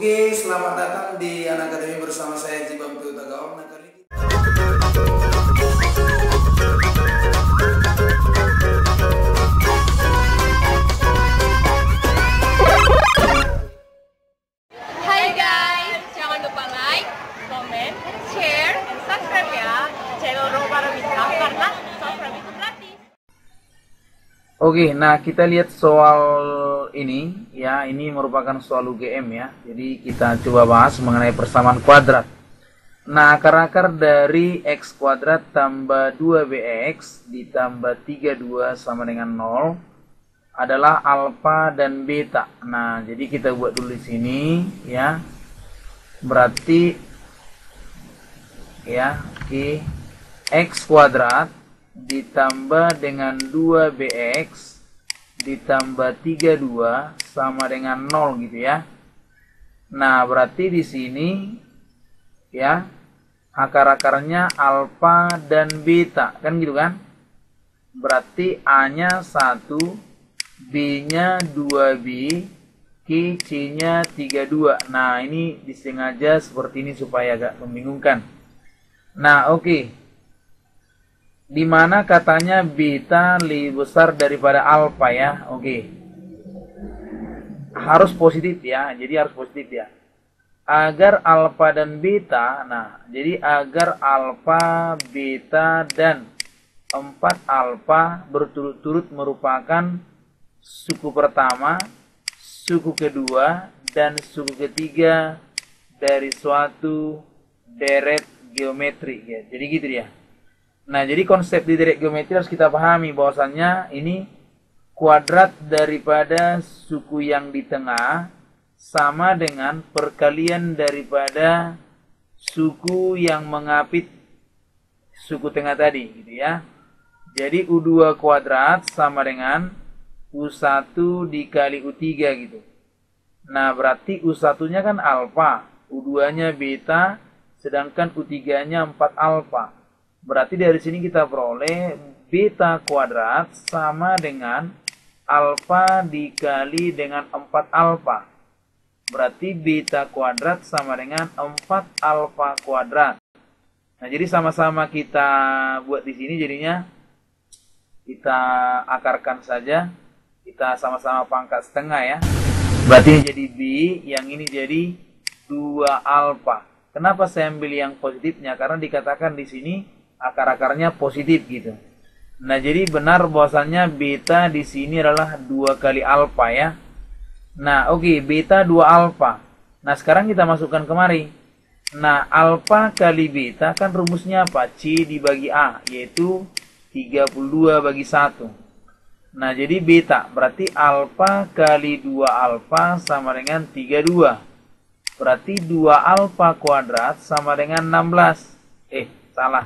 Oke, selamat datang di Anak Akademi bersama saya Jibam Tutagaon. Nah, kali ini Hai guys, jangan lupa like, comment, share, and subscribe ya channel Roba Mitra karena subscribe itu gratis. Oke, nah kita lihat soal ini ya, ini merupakan soal UGM ya. Jadi kita coba bahas mengenai persamaan kuadrat. Nah, akar-akar dari x kuadrat tambah 2bx ditambah 32 sama dengan 0 adalah alfa dan beta. Nah, jadi kita buat dulu di sini ya. Berarti ya, oke, x kuadrat ditambah dengan 2bx ditambah 32 sama dengan 0 gitu ya. Nah, berarti di sini ya akar-akarnya alfa dan beta kan gitu kan. Berarti A-nya 1, B-nya 2B, C-nya 32. Nah, ini disengaja seperti ini supaya agak membingungkan. Nah, oke. Dimana katanya beta lebih besar daripada alfa ya. Oke. Harus positif ya. Jadi harus positif ya. Agar alfa dan beta. Nah, jadi agar alfa, beta, dan 4 alfa berturut-turut merupakan suku pertama, suku kedua, dan suku ketiga dari suatu deret geometri ya. Jadi gitu ya. Nah, jadi konsep di deret geometri harus kita pahami bahwasannya ini kuadrat daripada suku yang di tengah sama dengan perkalian daripada suku yang mengapit suku tengah tadi gitu ya. Jadi U2 kuadrat sama dengan U1 dikali U3 gitu. Nah, berarti U1-nya kan alfa, U2-nya beta, sedangkan U3-nya 4 alfa. Berarti dari sini kita peroleh beta kuadrat sama dengan alfa dikali dengan 4 alfa. Berarti beta kuadrat sama dengan 4 alfa kuadrat. Nah, jadi sama-sama kita buat di sini jadinya kita akarkan saja. Kita sama-sama pangkat setengah ya. Berarti ini jadi B, yang ini jadi 2 alfa. Kenapa saya ambil yang positifnya? Karena dikatakan di sini akar-akarnya positif gitu. Nah, jadi benar bahwasannya beta di sini adalah 2 kali alfa ya. Nah, oke, beta 2 alfa. Nah, sekarang kita masukkan kemari. Nah, alfa kali beta kan rumusnya apa? C dibagi A, yaitu 32 bagi 1. Nah, jadi beta berarti alfa kali 2 alfa sama dengan 32. Berarti 2 alfa kuadrat sama dengan 16. Salah.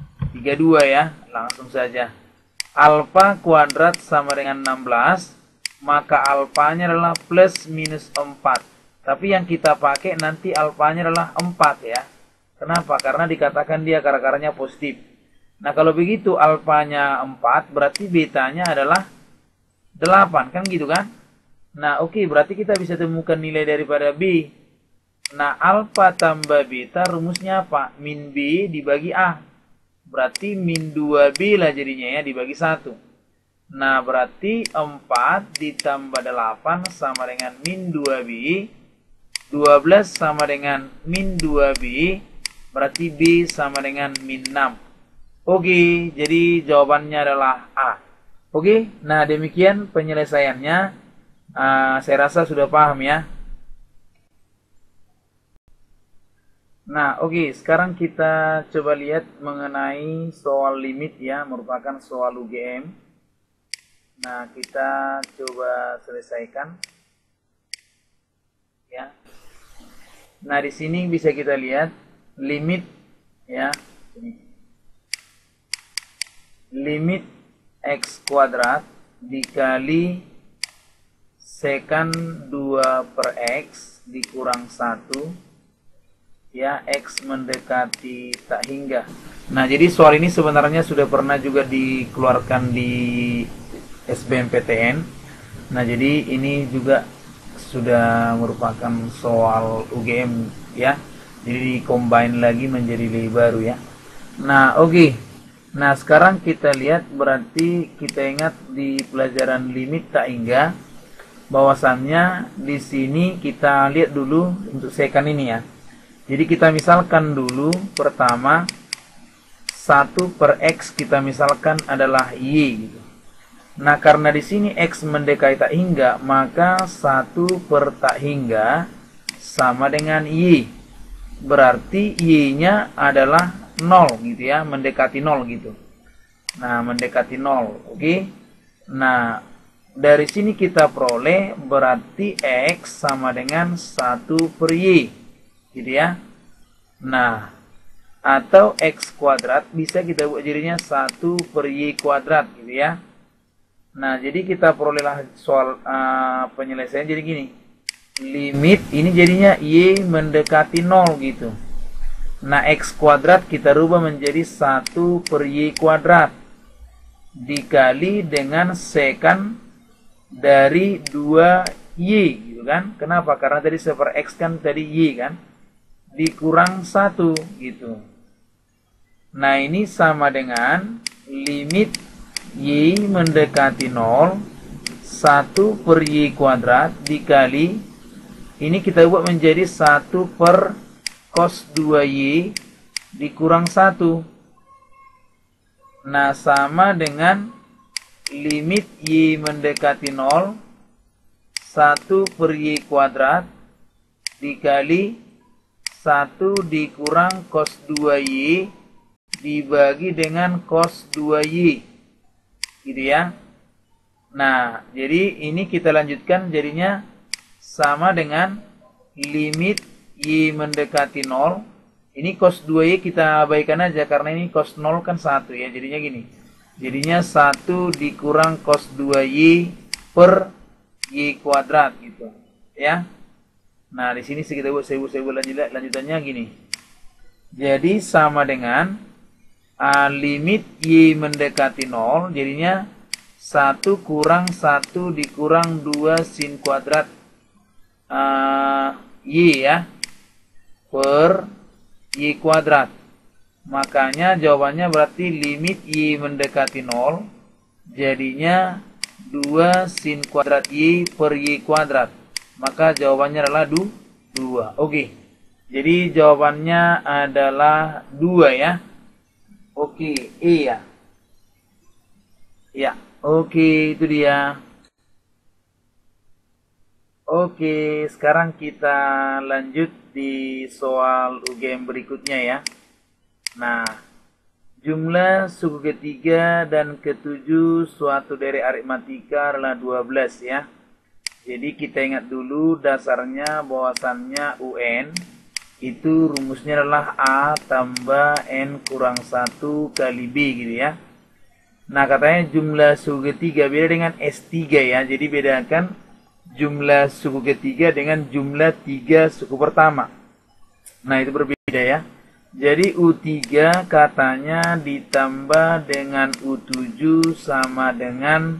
32 ya, langsung saja. Alfa kuadrat sama dengan 16, maka alfanya adalah plus minus 4. Tapi yang kita pakai nanti alfanya adalah 4 ya. Kenapa? Karena dikatakan dia akar-akarnya positif. Nah, kalau begitu alfanya 4, berarti betanya adalah 8, kan gitu kan? Nah, oke, berarti kita bisa temukan nilai daripada B. Nah, alfa tambah beta rumusnya apa? Min B dibagi A. Berarti min 2B lah jadinya ya, dibagi 1. Nah, berarti 4 ditambah 8 sama dengan min 2B. 12 sama dengan min 2B. Berarti B sama dengan min 6. Oke, jadi jawabannya adalah A. Oke, nah demikian penyelesaiannya. Saya rasa sudah paham ya. Nah, oke, sekarang kita coba lihat mengenai soal limit ya, merupakan soal UGM. Nah, kita coba selesaikan ya. Nah, di sini bisa kita lihat limit ya. Limit x kuadrat dikali sekan 2 per x dikurang 1 ya, x mendekati tak hingga. Nah, jadi soal ini sebenarnya sudah pernah juga dikeluarkan di SBMPTN. Nah, jadi ini juga sudah merupakan soal UGM ya. Jadi combine lagi menjadi nilai baru ya. Nah, oke. Nah, sekarang kita lihat, berarti kita ingat di pelajaran limit tak hingga bahwasannya di sini kita lihat dulu untuk second ini ya. Jadi kita misalkan dulu pertama 1 per X kita misalkan adalah Y gitu. Nah, karena di sini X mendekati tak hingga, maka 1 per tak hingga sama dengan Y. Berarti Y-nya adalah 0 gitu ya, mendekati 0 gitu. Nah, mendekati 0, oke. Nah, dari sini kita peroleh berarti X sama dengan 1 per Y gitu ya. Nah, atau X kuadrat bisa kita buat jadinya 1 per Y kuadrat gitu ya. Nah, jadi kita perolehlah soal penyelesaian jadi gini. Limit ini jadinya Y mendekati 0 gitu. Nah, X kuadrat kita rubah menjadi 1 per Y kuadrat. Dikali dengan secant dari 2Y gitu kan. Kenapa? Karena tadi 1 per X kan tadi Y kan. Dikurang 1 gitu. Nah, ini sama dengan limit Y mendekati 0 1 per Y kuadrat dikali ini kita buat menjadi 1 per cos 2Y dikurang 1. Nah, sama dengan limit Y mendekati 0 1 per Y kuadrat dikali 1 dikurang cos 2Y dibagi dengan cos 2Y gitu ya. Nah, jadi ini kita lanjutkan jadinya sama dengan limit Y mendekati 0. Ini cos 2Y kita abaikan aja karena ini cos 0 kan 1 ya. Jadinya gini. Jadinya 1 dikurang cos 2Y per Y kuadrat gitu ya. Nah, di sini kita buat saya buat lanjutannya gini. Jadi sama dengan limit Y mendekati 0 jadinya 1 kurang 1 dikurang 2 sin kuadrat Y ya per Y kuadrat. Makanya jawabannya berarti limit Y mendekati 0 jadinya 2 sin kuadrat Y per Y kuadrat. Maka jawabannya adalah 2. Oke. Jadi jawabannya adalah 2 ya. Oke, iya. Ya, oke, itu dia. Oke, sekarang kita lanjut di soal UGM berikutnya ya. Nah, jumlah suku ketiga dan ketujuh suatu dari aritmatika adalah 12 ya. Jadi kita ingat dulu dasarnya bahwasannya UN itu rumusnya adalah A tambah N kurang 1 kali B gitu ya. Nah, katanya jumlah suku ketiga beda dengan S3 ya. Jadi bedakan jumlah suku ketiga dengan jumlah 3 suku pertama. Nah, itu berbeda ya. Jadi U3 katanya ditambah dengan U7 sama dengan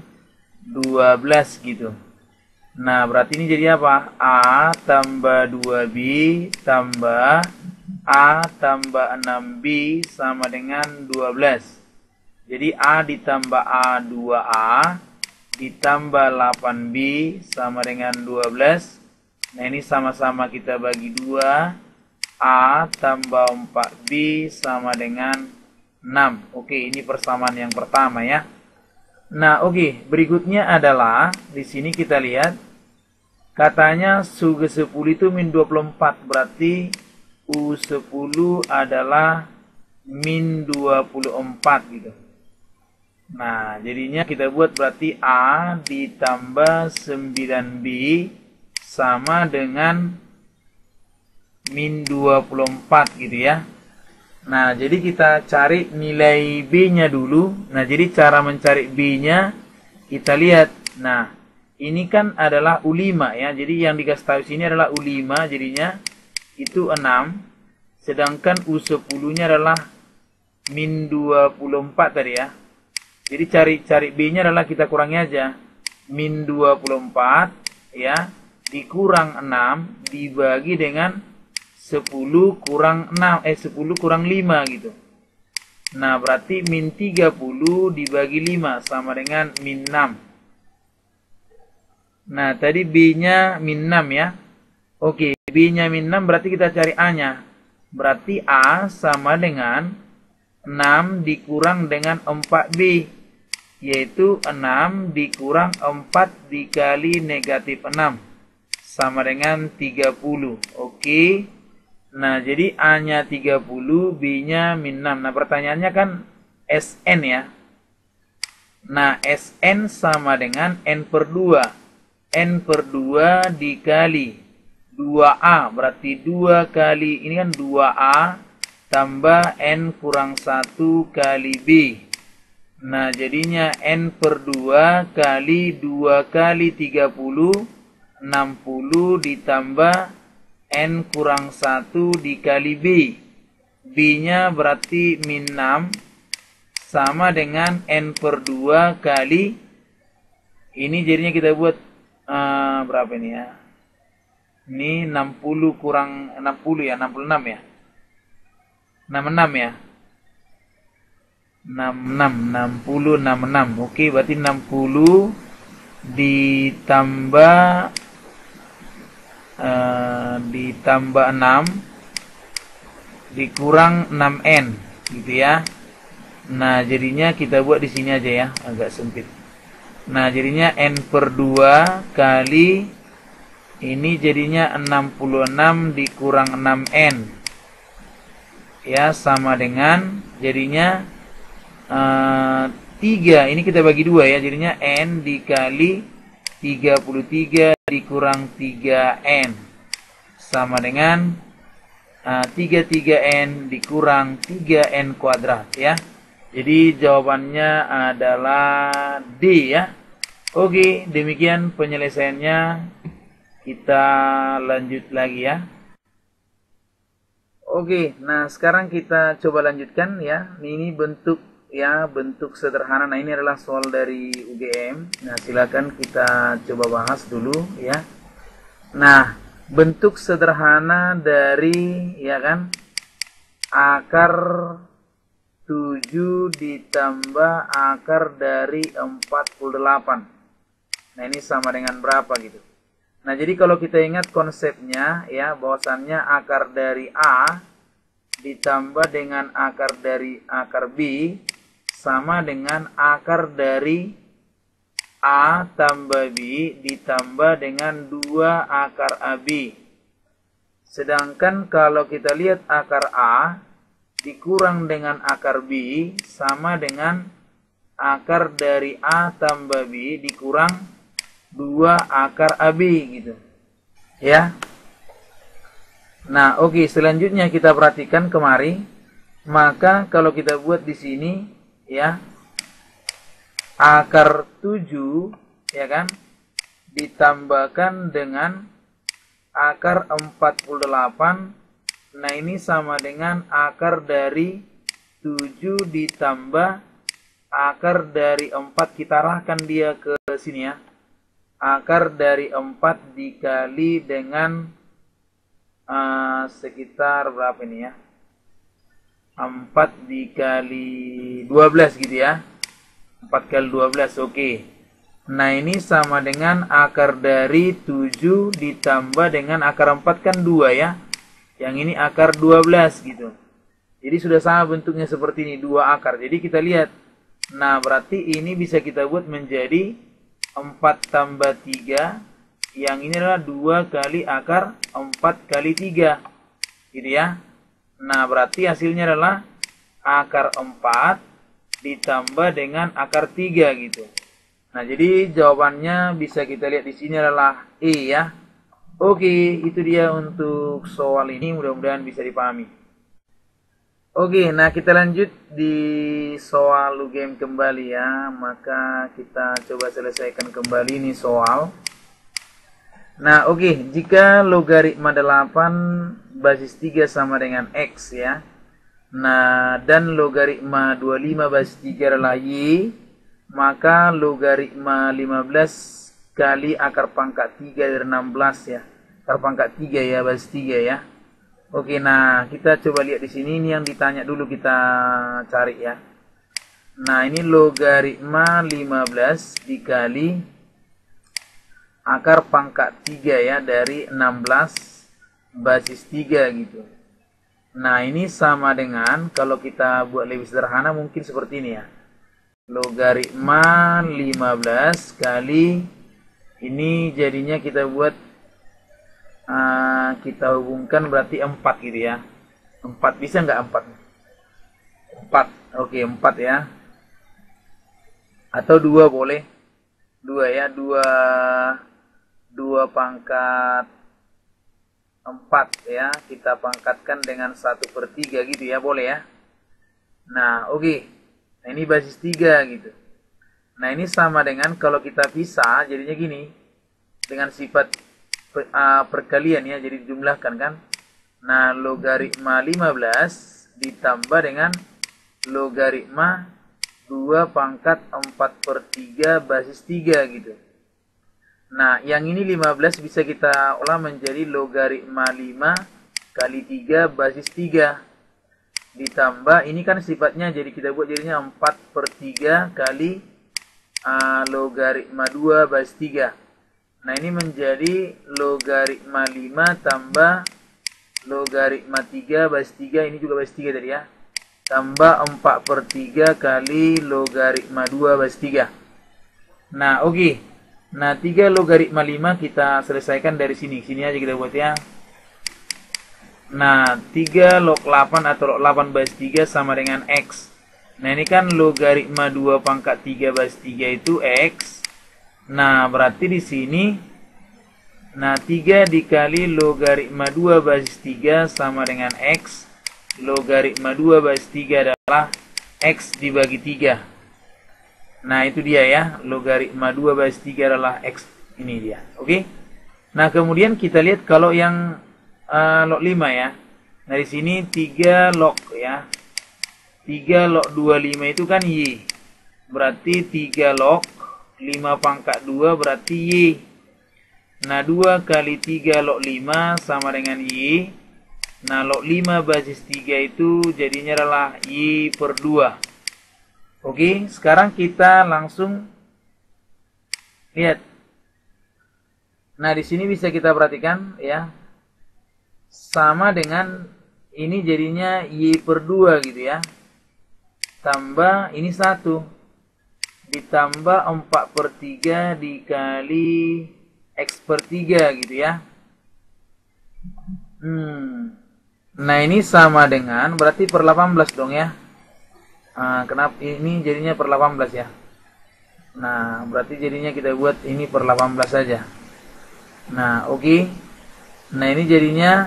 12 gitu. Nah, berarti ini jadi apa? A tambah 2B tambah A tambah 6B sama dengan 12. Jadi A ditambah A 2A ditambah 8B sama dengan 12. Nah, ini sama-sama kita bagi 2. A tambah 4B sama dengan 6. Oke, ini persamaan yang pertama ya. Nah, oke, berikutnya adalah di sini kita lihat katanya su ke 10 itu min 24, berarti U10 adalah min 24 gitu. Nah, jadinya kita buat berarti A ditambah 9B sama dengan min 24 gitu ya. Nah, jadi kita cari nilai B-nya dulu. Nah, jadi cara mencari B-nya kita lihat. Nah, ini kan adalah U5 ya. Jadi yang dikasih tahu sini adalah U5, jadinya itu 6. Sedangkan U10-nya adalah min 24 tadi ya. Jadi cari B-nya adalah kita kurangi aja. Min 24 ya dikurang 6 dibagi dengan 10 kurang 6, 10 kurang 5 gitu. Nah, berarti min 30 dibagi 5 sama dengan min 6. Nah, tadi B-nya min 6 ya. Oke, B-nya min 6 berarti kita cari A-nya. Berarti A sama dengan 6 dikurang dengan 4B. Yaitu 6 dikurang 4 dikali negatif 6. Sama dengan 30. Oke. Nah, jadi A-nya 30, B-nya min 6. Nah, pertanyaannya kan SN ya. Nah, SN sama dengan N per 2. N per 2 dikali 2A. Berarti 2 kali, ini kan 2A tambah N kurang 1 kali B. Nah, jadinya N per 2 kali 2 kali 30, 60 ditambah N kurang 1 dikali B. B-nya berarti min 6 sama dengan N per 2 kali, ini jadinya kita buat berapa ini ya? Ini 60 kurang 60 ya, 66 ya. 66 ya. 66, 60, 66. Oke, berarti 60 ditambah 6 dikurang 6N gitu ya. Nah, jadinya kita buat di sini aja ya, agak sempit. Nah, jadinya N per 2 kali ini jadinya 66 dikurang 6N ya, sama dengan jadinya 3. Ini kita bagi 2 ya, jadinya N dikali 33 dikurang 3N sama dengan 33N dikurang 3N kuadrat ya. Jadi jawabannya adalah D ya. Oke, demikian penyelesaiannya. Kita lanjut lagi ya. Oke, nah sekarang kita coba lanjutkan ya. Ini bentuk ya, bentuk sederhana. Nah, ini adalah soal dari UGM. Nah, silakan kita coba bahas dulu ya. Nah, bentuk sederhana dari ya kan akar 7 ditambah akar dari 48. Nah, ini sama dengan berapa gitu. Nah, jadi kalau kita ingat konsepnya ya, bahwasannya akar dari A ditambah dengan akar dari akar B sama dengan akar dari A tambah B ditambah dengan 2 akar AB. Sedangkan kalau kita lihat akar A dikurang dengan akar B sama dengan akar dari A tambah B dikurang 2 akar AB gitu. Ya. Nah, oke, selanjutnya kita perhatikan kemari. Maka kalau kita buat di sini ya, akar 7 ya kan ditambahkan dengan akar 48. Nah, ini sama dengan akar dari 7 ditambah akar dari 4. Kita arahkan dia ke sini ya. Akar dari 4 dikali dengan sekitar berapa ini ya? 4 dikali 12 gitu ya. 4 kali 12, oke. Nah, ini sama dengan akar dari 7 ditambah dengan akar 4 kan 2 ya. Yang ini akar 12 gitu. Jadi sudah sama bentuknya seperti ini, 2 akar. Jadi kita lihat. Nah, berarti ini bisa kita buat menjadi 4 tambah 3. Yang ini adalah 2 kali akar 4 kali 3. Gitu ya. Nah, berarti hasilnya adalah akar 4 ditambah dengan akar 3 gitu. Nah, jadi jawabannya bisa kita lihat di sini adalah E ya. Oke, itu dia untuk soal ini, mudah-mudahan bisa dipahami. Oke, nah kita lanjut di soal UGM kembali ya. Maka kita coba selesaikan kembali ini soal. Nah, oke, jika logaritma 8 basis 3 sama dengan X ya. Nah, dan logaritma 25 basis 3 adalah Y, maka logaritma 15 kali akar pangkat 3 dari 16 ya. Akar pangkat 3 ya, basis 3 ya. Oke, nah kita coba lihat di sini, ini yang ditanya dulu kita cari ya. Nah, ini logaritma 15 dikali akar pangkat 3 ya dari 16 basis 3 gitu. Nah, ini sama dengan kalau kita buat lebih sederhana mungkin seperti ini ya. Logaritma 15 kali ini jadinya kita buat kita hubungkan berarti 4 gitu ya. 4 bisa nggak 4? 4. Oke, 4 ya. Atau 2 boleh. 2 ya, 2 pangkat 4 ya, kita pangkatkan dengan 1/3 gitu ya, boleh ya. Nah, oke. Nah, ini basis 3 gitu. Nah, ini sama dengan kalau kita pisah jadinya gini. Dengan sifat perkalian ya, jadi dijumlahkan kan. Nah, logaritma 15 ditambah dengan logaritma 2 pangkat 4/3 basis 3 gitu. Nah, yang ini 15 bisa kita olah menjadi logaritma 5 kali 3 basis 3. Ditambah, ini kan sifatnya, jadi kita buat jadinya 4/3 kali logaritma 2 basis 3. Nah, ini menjadi logaritma 5 tambah logaritma 3 basis 3, ini juga basis 3 tadi ya. Tambah 4/3 kali logaritma 2 basis 3. Nah, oke. Nah, 3 logaritma 5 kita selesaikan dari sini. Sini aja kita buat ya. Nah, 3 log 8 atau log 8 basis 3 sama dengan X. Nah, ini kan logaritma 2 pangkat 3 basis 3 itu X. Nah, berarti di sini, nah 3 dikali logaritma 2 basis 3 sama dengan X. Logaritma 2 basis 3 adalah X dibagi 3. Nah, itu dia ya. Logaritma 2 basis 3 adalah X. Ini dia. Oke. Nah, kemudian kita lihat kalau yang log 5 ya. Nah, di sini 3 log ya. 3 log 25 itu kan Y. Berarti 3 log 5 pangkat 2 berarti Y. Nah, 2 kali 3 log 5 sama dengan Y. Nah, log 5 basis 3 itu jadinya adalah Y per 2. Oke, sekarang kita langsung lihat. Nah, di sini bisa kita perhatikan ya. Sama dengan ini jadinya Y per 2 gitu ya. Tambah ini 1. Ditambah 4/3 dikali X per 3 gitu ya. Nah, ini sama dengan berarti per 18 dong ya. Kenapa ini jadinya per 18 ya. Nah, berarti jadinya kita buat ini per 18 saja. Nah, oke. Nah, ini jadinya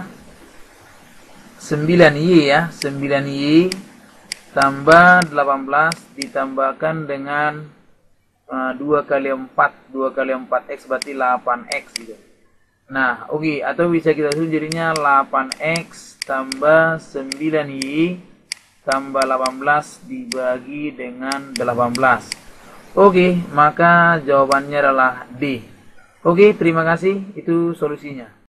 9Y ya. 9Y tambah 18 ditambahkan dengan 2 kali 4. 2 kali 4X berarti 8X gitu. Nah, oke. Atau bisa kita susun jadinya 8X tambah 9Y tambah 18 dibagi dengan 18. Oke, maka jawabannya adalah D. Oke, terima kasih. Itu solusinya.